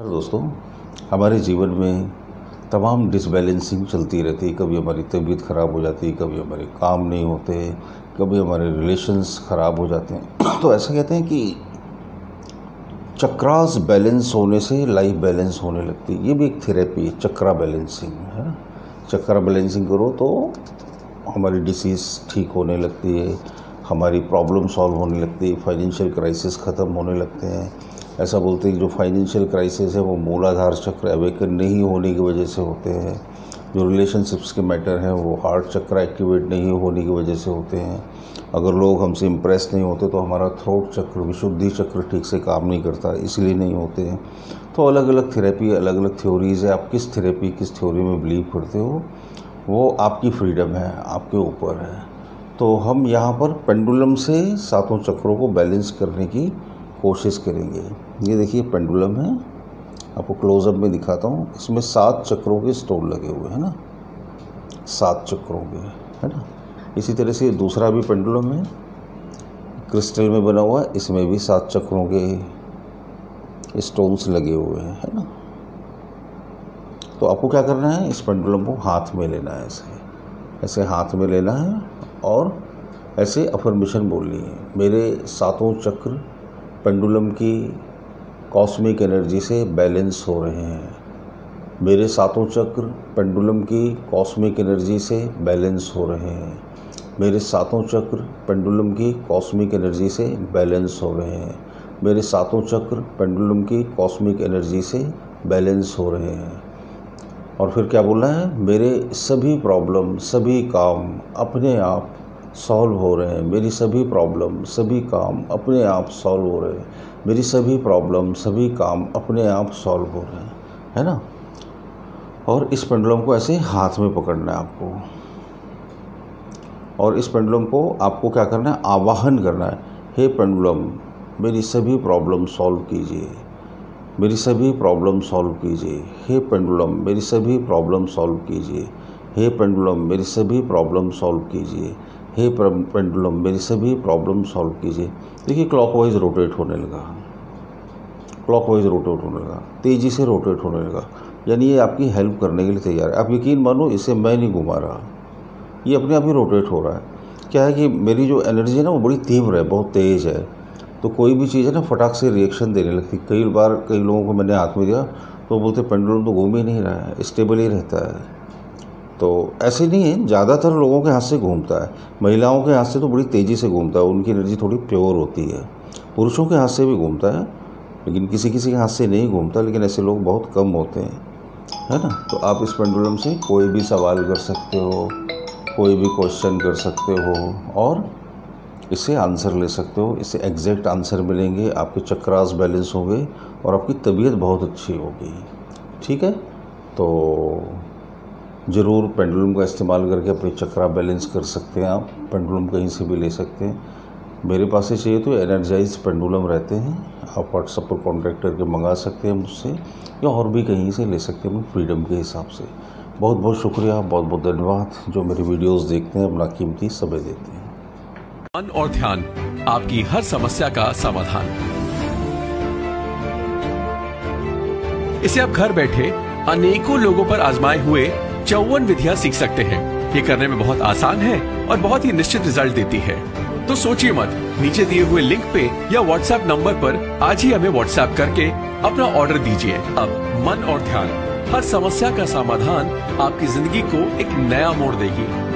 दोस्तों, हमारे जीवन में तमाम डिसबैलेंसिंग चलती रहती है। कभी हमारी तबीयत ख़राब हो जाती है, कभी हमारे काम नहीं होते, कभी हमारे रिलेशंस ख़राब हो जाते हैं। तो ऐसा कहते हैं कि चक्रास बैलेंस होने से लाइफ बैलेंस होने लगती है। ये भी एक थेरेपी है, चक्रा बैलेंसिंग, है ना। चक्रा बैलेंसिंग करो तो हमारी डिसीज़ ठीक होने लगती है, हमारी प्रॉब्लम सॉल्व होने लगती है, फाइनेंशियल क्राइसिस ख़त्म होने लगते हैं। ऐसा बोलते हैं कि जो फाइनेंशियल क्राइसिस है वो मूलाधार चक्र अवेकन नहीं होने की वजह से होते हैं। जो रिलेशनशिप्स के मैटर हैं वो हार्ट चक्र एक्टिवेट नहीं होने की वजह से होते हैं। अगर लोग हमसे इम्प्रेस नहीं होते तो हमारा थ्रोट चक्र, विशुद्धि चक्र ठीक से काम नहीं करता, इसलिए नहीं होते हैं। तो अलग अलग थेरेपी, अलग अलग थ्योरीज़ है। आप किस थेरेपी, किस थ्योरी में बिलीव करते हो वो आपकी फ्रीडम है, आपके ऊपर है। तो हम यहाँ पर पेंडुलम से सातों चक्रों को बैलेंस करने की कोशिश करेंगे। ये देखिए पेंडुलम है, आपको क्लोजअप में दिखाता हूँ। इसमें 7 चक्रों के स्टोन लगे हुए हैं ना, 7 चक्रों के, है ना। इसी तरह से दूसरा भी पेंडुलम है, क्रिस्टल में बना हुआ है, इसमें भी 7 चक्रों के स्टोन्स लगे हुए हैं, है ना। तो आपको क्या करना है, इस पेंडुलम को हाथ में लेना है, ऐसे हाथ में लेना है और ऐसे अफर्मेशन बोलनी है। मेरे 7 चक्र पेंडुलम की कॉस्मिक एनर्जी से बैलेंस हो रहे हैं। मेरे 7 चक्र पेंडुलम की कॉस्मिक एनर्जी से बैलेंस हो रहे हैं। मेरे 7 चक्र पेंडुलम की कॉस्मिक एनर्जी से बैलेंस हो रहे हैं। मेरे 7 चक्र पेंडुलम की कॉस्मिक एनर्जी से बैलेंस हो रहे हैं। और फिर क्या बोलना है, मेरे सभी प्रॉब्लम, सभी काम अपने आप सॉल्व हो रहे हैं। मेरी सभी प्रॉब्लम, सभी काम अपने आप सॉल्व हो रहे हैं। मेरी सभी प्रॉब्लम, सभी काम अपने आप सॉल्व हो रहे हैं, है ना। और इस पेंडुलम को ऐसे हाथ में पकड़ना है आपको, और इस पेंडुलम को आपको क्या करना है, आवाहन करना है। हे पेंडुलम, मेरी सभी प्रॉब्लम सॉल्व कीजिए, मेरी सभी प्रॉब्लम सॉल्व कीजिए। हे पेंडुलम, मेरी सभी प्रॉब्लम सॉल्व कीजिए। हे पेंडुलम, मेरी सभी प्रॉब्लम सॉल्व कीजिए। हे पेंडुलम, मेरी सभी प्रॉब्लम सॉल्व कीजिए। देखिए क्लॉकवाइज रोटेट होने लगा, क्लॉकवाइज रोटेट होने लगा, तेज़ी से रोटेट होने लगा। यानी ये आपकी हेल्प करने के लिए तैयार है। आप यकीन मानो, इसे मैं नहीं घुमा रहा, ये अपने आप ही रोटेट हो रहा है। क्या है कि मेरी जो एनर्जी है ना वो बड़ी तीव्र है, बहुत तेज़ है। तो कोई भी चीज़ है ना फटाक से रिएक्शन देने लगती। कई बार कई लोगों को मैंने हाथ में दिया तो बोलते पेंडुलम तो घूम ही नहीं रहा है, स्टेबल ही रहता है। तो ऐसे नहीं है, ज़्यादातर लोगों के हाथ से घूमता है। महिलाओं के हाथ से तो बड़ी तेज़ी से घूमता है, उनकी एनर्जी थोड़ी प्योर होती है। पुरुषों के हाथ से भी घूमता है, लेकिन किसी किसी के हाथ से नहीं घूमता। लेकिन ऐसे लोग बहुत कम होते हैं, है ना। तो आप इस पेंडुलम से कोई भी सवाल कर सकते हो, कोई भी क्वेश्चन कर सकते हो और इससे आंसर ले सकते हो। इससे एग्जैक्ट आंसर मिलेंगे, आपके चक्रास बैलेंस होंगे और आपकी तबीयत बहुत अच्छी होगी। ठीक है, तो ज़रूर पेंडुलम का इस्तेमाल करके अपने चक्रा बैलेंस कर सकते हैं। आप पेंडुलम कहीं से भी ले सकते हैं। मेरे पास से चाहिए तो एनर्जाइज पेंडुलम रहते हैं, आप व्हाट्सएप पर कॉन्टैक्ट करके मंगा सकते हैं मुझसे, या और भी कहीं से ले सकते हैं फ्रीडम के हिसाब से। बहुत बहुत शुक्रिया, बहुत बहुत धन्यवाद जो मेरी वीडियोज़ देखते हैं, अपना कीमती समय देते हैं। मन और ध्यान, आपकी हर समस्या का समाधान। इसे आप घर बैठे अनेकों लोगों पर आजमाए हुए 54 विधियां सीख सकते हैं। ये करने में बहुत आसान है और बहुत ही निश्चित रिजल्ट देती है। तो सोचिए मत, नीचे दिए हुए लिंक पे या व्हाट्सएप नंबर पर आज ही हमें व्हाट्सएप करके अपना ऑर्डर दीजिए। अब मन और ध्यान, हर समस्या का समाधान आपकी जिंदगी को एक नया मोड़ देगी।